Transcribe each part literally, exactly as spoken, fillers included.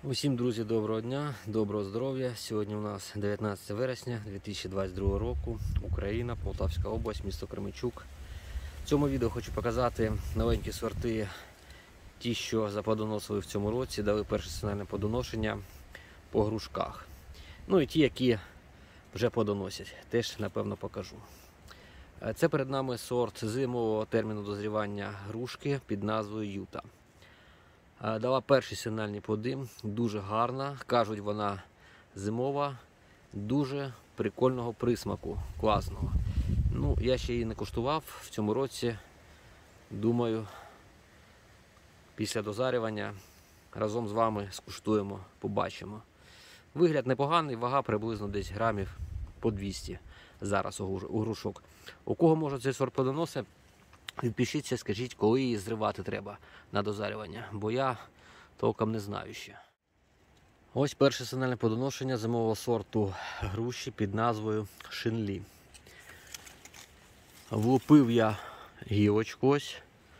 Усім, друзі, доброго дня, доброго здоров'я. Сьогодні у нас дев'ятнадцяте вересня дві тисячі двадцять другого року, Україна, Полтавська область, місто Кременчук. В цьому відео хочу показати новенькі сорти, ті, що заплодоносили в цьому році, дали перше сигнальне плодоношення по грушках. Ну і ті, які вже плодоносять, теж, напевно, покажу. Це перед нами сорт зимового терміну дозрівання грушки під назвою Юта. Дала перші сигнальні плоди, дуже гарна, кажуть, вона зимова, дуже прикольного присмаку, класного. Ну, я ще її не куштував в цьому році, думаю, після дозарювання разом з вами скуштуємо, побачимо. Вигляд непоганий, вага приблизно десь грамів по двісті зараз у грушок. У кого може цей сорт плодоносить? Відпишіться, скажіть, коли її зривати треба на дозарювання, бо я толком не знаю ще. Ось перше сигнальне плодоношення зимового сорту груші під назвою Шинлі. Влупив я гілочку ось,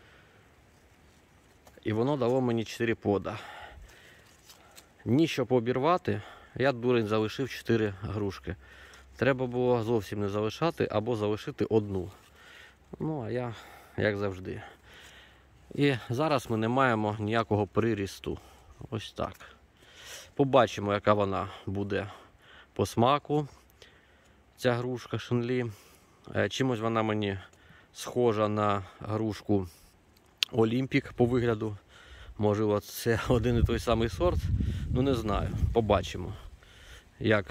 і воно дало мені чотири плода. Ні, щоб обірвати, я, дурень, залишив чотири грушки. Треба було зовсім не залишати, або залишити одну. Ну, а я, як завжди. І зараз ми не маємо ніякого прирісту. Ось так. Побачимо, яка вона буде по смаку, ця грушка Шинлі. Чимось вона мені схожа на грушку Олімпік по вигляду. Можливо, це один і той самий сорт. Ну, не знаю. Побачимо, як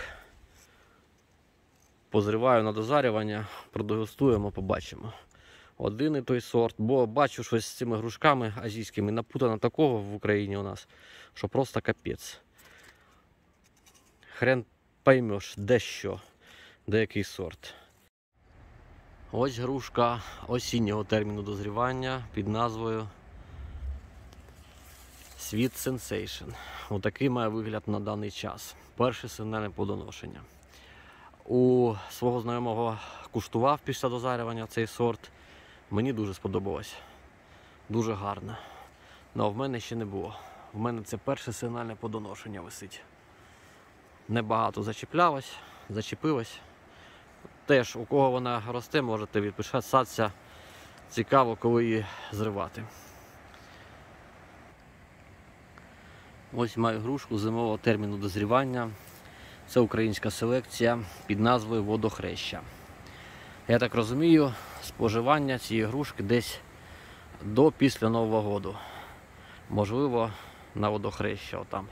позриваю на дозарювання, продегустуємо, побачимо. Один і той сорт, бо бачу, що з цими грушками азійськими напутано такого в Україні у нас, що просто капець. Хрен поймеш, де що, де який сорт. Ось грушка осіннього терміну дозрівання під назвою Sweet Sensation. Отакий має вигляд на даний час. Перше сигнальне плодоношення. У свого знайомого куштував після дозарювання цей сорт. Мені дуже сподобалось. Дуже гарно. Але в мене ще не було. В мене це перше сигнальне плодоношення висить. Небагато зачіплялось, зачепилось. Теж, у кого вона росте, можете відписатися. Цікаво, коли її зривати. Ось маю грушку зимового терміну дозрівання. Це українська селекція під назвою Водохреща. Я так розумію, споживання цієї грушки десь до після Нового року. Можливо, на Водохреща, отам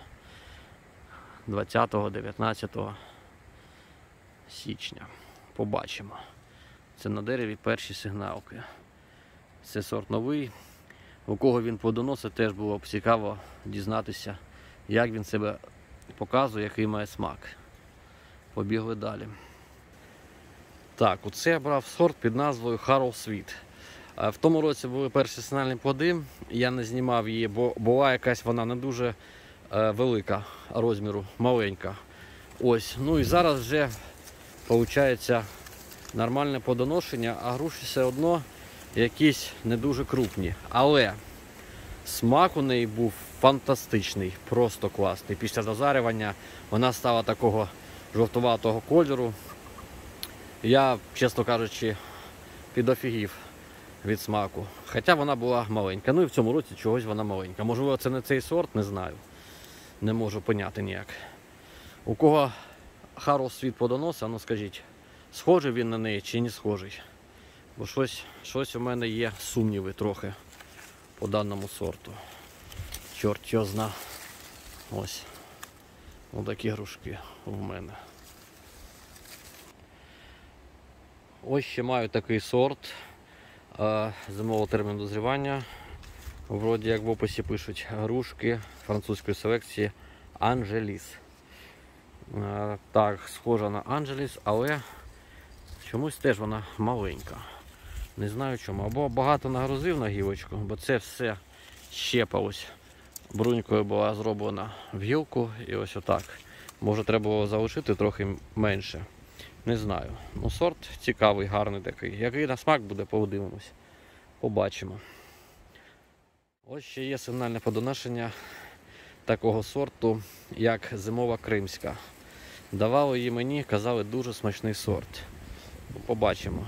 двадцятого-дев'ятнадцятого січня. Побачимо. Це на дереві перші сигналки. Це сорт новий. У кого він плодоносить, теж було б цікаво дізнатися, як він себе показує, який має смак. Побігли далі. Так, оце я брав сорт під назвою Harrow Sweet. В тому році були перші сигнальні плоди, я не знімав її, бо була якась вона не дуже е, велика розміру, маленька. Ось, ну і зараз вже виходить нормальне плодоношення, а груші все одно якісь не дуже крупні. Але смак у неї був фантастичний, просто класний. Після дозарювання вона стала такого жовтуватого кольору. Я, чесно кажучи, підофігів від смаку. Хоча вона була маленька. Ну і в цьому році чогось вона маленька. Можливо, це не цей сорт, не знаю. Не можу поняти ніяк. У кого Harrow Sweet плодоносить, ну скажіть, схожий він на неї чи не схожий? Бо щось, щось у мене є сумніви трохи по даному сорту. Чорт його зна. Ось. Ось такі грушки в мене. Ось ще маю такий сорт е, зимового терміну дозрівання. Вроді, як в описі пишуть, грушки французької селекції Анжеліс. Е, так, схожа на Анжеліс, але чомусь теж вона маленька. Не знаю чому. Або багато нагрузив на гілочку, бо це все щепалось. Брунькою була зроблена в гілку і ось отак. Може, треба було залишити трохи менше. Не знаю. Ну, сорт цікавий, гарний такий. Який на смак буде, подивимось. Побачимо. Ось ще є сигнальне плодоношення такого сорту, як зимова кримська. Давали її мені, казали, дуже смачний сорт. Побачимо.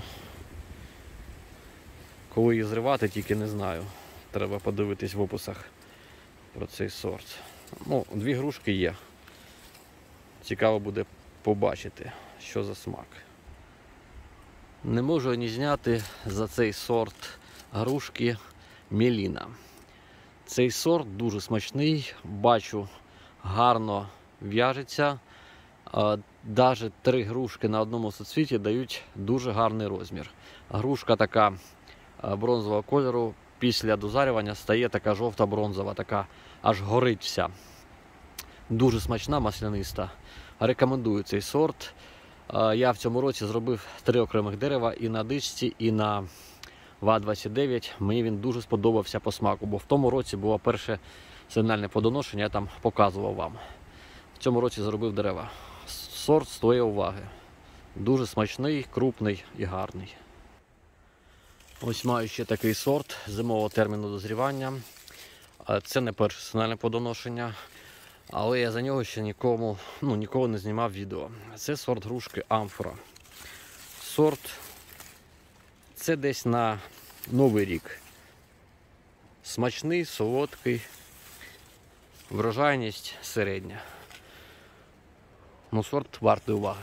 Коли її зривати, тільки не знаю. Треба подивитись в описах про цей сорт. Ну, дві грушки є. Цікаво буде побачити, що за смак. Не можу ні зняти за цей сорт грушки Меліна. Цей сорт дуже смачний, бачу, гарно в'яжеться. Навіть три грушки на одному суцвіті дають дуже гарний розмір. Грушка така бронзового кольору, після дозарювання стає така жовта-бронзова, така аж горить вся. Дуже смачна, масляниста. Рекомендую цей сорт. Я в цьому році зробив три окремих дерева і на дичці, і на ва двадцять дев'ять. Мені він дуже сподобався по смаку, бо в тому році було перше сигнальне плодоношення, я там показував вам. В цьому році зробив дерева. Сорт стоїть уваги. Дуже смачний, крупний і гарний. Ось маю ще такий сорт зимового терміну дозрівання. Це не перше сигнальне плодоношення, але я за нього ще нікому, ну, ніколи не знімав відео. Це сорт грушки Амфора. Сорт це десь на Новий рік. Смачний, солодкий, врожайність середня. Ну, сорт вартий уваги.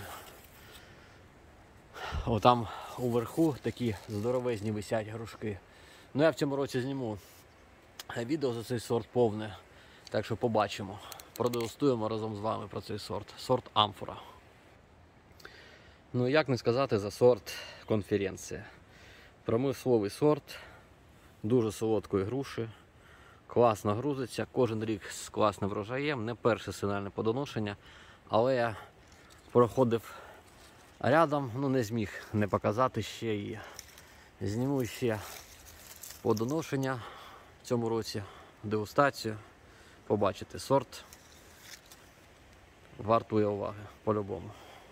О, там уверху такі здоровезні висять грушки. Ну, я в цьому році зніму відео за цей сорт повне, так що побачимо. Продегустуємо разом з вами про цей сорт. Сорт Амфора. Ну, як не сказати за сорт Конференція. Промисловий сорт, дуже солодкої груші, класно грузиться, кожен рік з класним врожаєм, не перше сигнальне плодоношення, але я проходив рядом, ну не зміг не показати ще її. Зніму ще плодоношення в цьому році, дегустацію, побачите, сорт вартує уваги, по-любому.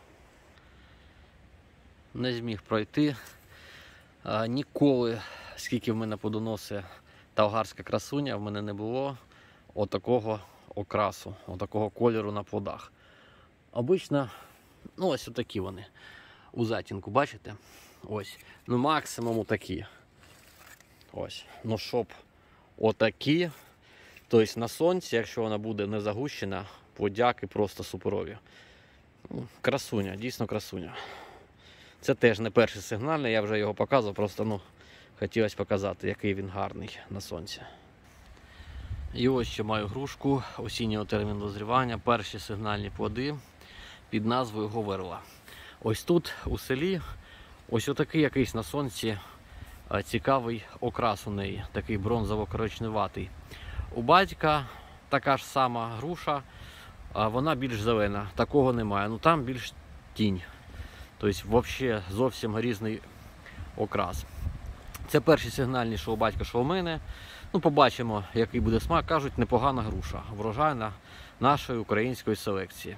Не зміг пройти. А, ніколи, скільки в мене плодоносить Талгарська красуня, в мене не було отакого окрасу, отакого кольору на плодах. Обично, ну ось отакі вони у затінку, бачите? Ось, ну максимум такі. Ось, ну щоб отакі, тобто на сонці, якщо вона буде не загущена, плодяки просто суперові. Красуня, дійсно красуня. Це теж не перший сигнальний, я вже його показував, просто ну, хотілося показати, який він гарний на сонці. І ось ще маю грушку осіннього терміну дозрівання, перші сигнальні плоди під назвою Говерла. Ось тут у селі ось отакий якийсь на сонці цікавий окрас у неї, такий бронзово-коричневатий. У батька така ж сама груша, а вона більш зелена, такого немає, ну там більш тінь. Тобто, взагалі, зовсім різний окрас. Це перші сигнальні, що у батька, що у мене. Ну, побачимо, який буде смак. Кажуть, непогана груша, врожайна нашої української селекції.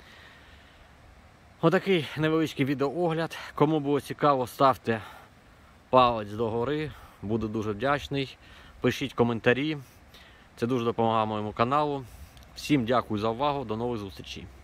Отакий невеличкий відеоогляд. Кому було цікаво, ставте палець догори. Буду дуже вдячний. Пишіть коментарі. Це дуже допомагає моєму каналу. Всім дякую за увагу. До нових зустрічей.